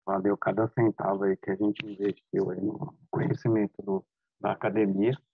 valeu cada centavo aí que a gente investiu aí no conhecimento da academia.